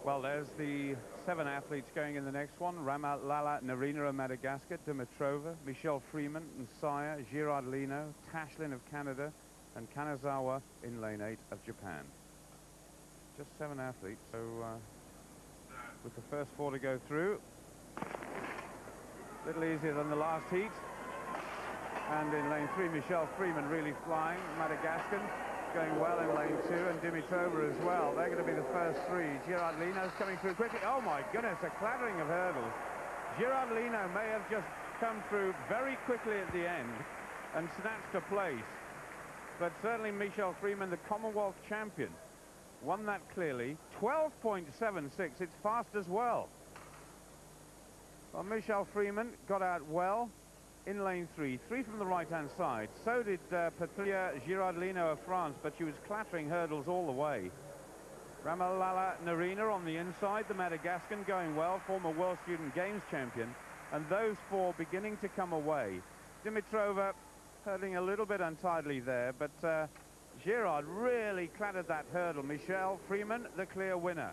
Well, there's the 7 athletes going in the next one. Ramalalanirina of Madagascar, Dimitrova, Michelle Freeman Nsiah Girard-Leno, Tashlin of Canada, and Kanazawa in lane 8 of Japan. Just 7 athletes, so with the first 4 to go through. A little easier than the last heat. And in lane 3, Michelle Freeman really flying. Madagascar going well in lane 2, and Dimitrova as well. They're going to be the first 3. Girard-Leno's coming through quickly. Oh my goodness, a clattering of hurdles. Girard-Leno may have just come through very quickly at the end and snatched a place. But certainly Michelle Freeman, the Commonwealth champion, won that clearly. 12.76, it's fast as well. Well, Michelle Freeman got out well in lane 3 from the right-hand side. So did Patricia Girard-Leno of France, but she was clattering hurdles all the way. Ramalalanirina on the inside, the Madagascan going well, former World Student Games champion, and those 4 beginning to come away. Dimitrova hurdling a little bit untidily there, but Girard really clattered that hurdle. Michelle Freeman, the clear winner.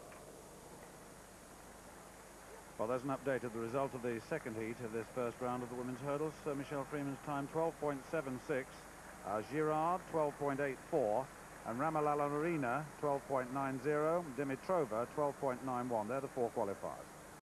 Well, there's an update of the result of the second heat of this first round of the women's hurdles. Michelle Freeman's time 12.76, Girard 12.84, and Ramalalanirina 12.90, Dimitrova 12.91. They're the 4 qualifiers.